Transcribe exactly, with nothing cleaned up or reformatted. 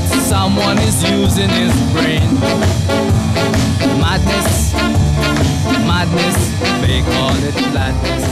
someone is using his brain. Madness, madness, they call it madness.